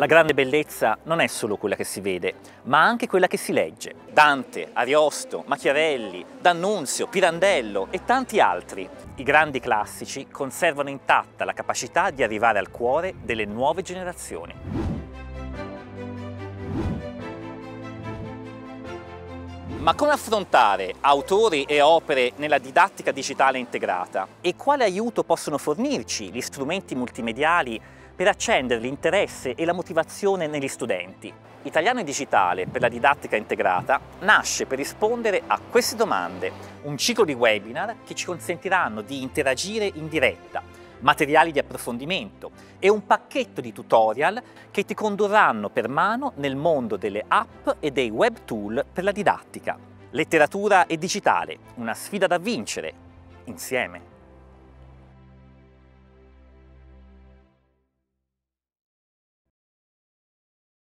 La grande bellezza non è solo quella che si vede, ma anche quella che si legge. Dante, Ariosto, Machiavelli, D'Annunzio, Pirandello e tanti altri. I grandi classici conservano intatta la capacità di arrivare al cuore delle nuove generazioni. Ma come affrontare autori e opere nella didattica digitale integrata? E quale aiuto possono fornirci gli strumenti multimediali per accendere l'interesse e la motivazione negli studenti? Italiano e Digitale per la didattica integrata nasce per rispondere a queste domande, un ciclo di webinar che ci consentiranno di interagire in diretta, materiali di approfondimento e un pacchetto di tutorial che ti condurranno per mano nel mondo delle app e dei web tool per la didattica. Letteratura e digitale, una sfida da vincere, insieme.